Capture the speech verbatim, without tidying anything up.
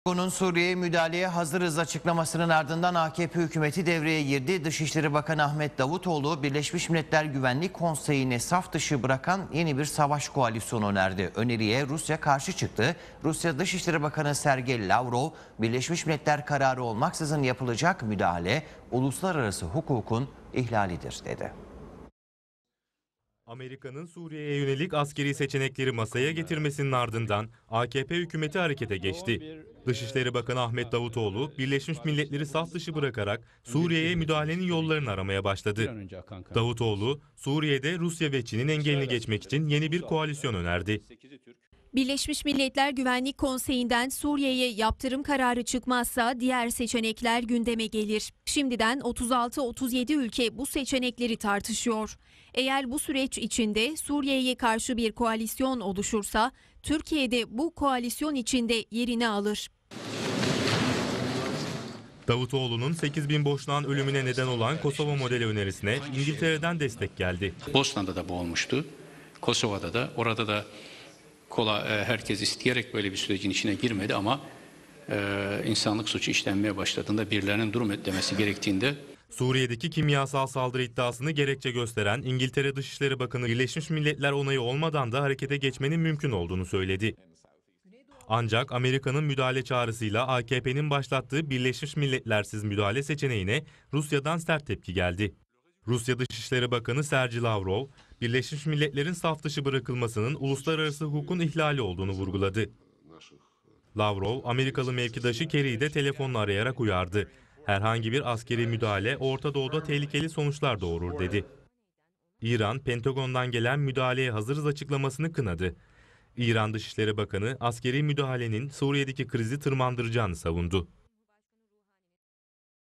Bunun Suriye'ye müdahaleye hazırız açıklamasının ardından A K P hükümeti devreye girdi. Dışişleri Bakanı Ahmet Davutoğlu, Birleşmiş Milletler Güvenlik Konseyi'ni saf dışı bırakan yeni bir savaş koalisyonu önerdi. Öneriye Rusya karşı çıktı. Rusya Dışişleri Bakanı Sergey Lavrov, Birleşmiş Milletler kararı olmaksızın yapılacak müdahale uluslararası hukukun ihlalidir dedi. Amerika'nın Suriye'ye yönelik askeri seçenekleri masaya getirmesinin ardından A K P hükümeti harekete geçti. Dışişleri Bakanı Ahmet Davutoğlu, Birleşmiş Milletleri saf dışı bırakarak Suriye'ye müdahalenin yollarını aramaya başladı. Davutoğlu, Suriye'de Rusya ve Çin'in engelini geçmek için yeni bir koalisyon önerdi. Birleşmiş Milletler Güvenlik Konseyi'nden Suriye'ye yaptırım kararı çıkmazsa diğer seçenekler gündeme gelir. Şimdiden otuz altı otuz yedi ülke bu seçenekleri tartışıyor. Eğer bu süreç içinde Suriye'ye karşı bir koalisyon oluşursa, Türkiye de bu koalisyon içinde yerini alır. Davutoğlu'nun sekiz bin boşnağın ölümüne neden olan Kosova modeli önerisine İngiltere'den destek geldi. Bosna'da da bu olmuştu. Kosova'da da, orada da kola herkes isteyerek böyle bir sürecin içine girmedi ama e, insanlık suçu işlenmeye başladığında birilerinin durum demesi gerektiğinde. Suriye'deki kimyasal saldırı iddiasını gerekçe gösteren İngiltere Dışişleri Bakanı, Birleşmiş Milletler onayı olmadan da harekete geçmenin mümkün olduğunu söyledi. Ancak Amerika'nın müdahale çağrısıyla A K P'nin başlattığı Birleşmiş Milletlersiz müdahale seçeneğine Rusya'dan sert tepki geldi. Rusya Dışişleri Bakanı Sergey Lavrov, Birleşmiş Milletler'in saf dışı bırakılmasının uluslararası hukukun ihlali olduğunu vurguladı. Lavrov, Amerikalı mevkidaşı Kerry'i de telefonla arayarak uyardı. Herhangi bir askeri müdahale Orta Doğu'da tehlikeli sonuçlar doğurur dedi. İran, Pentagon'dan gelen müdahaleye hazırız açıklamasını kınadı. İran Dışişleri Bakanı, askeri müdahalenin Suriye'deki krizi tırmandıracağını savundu.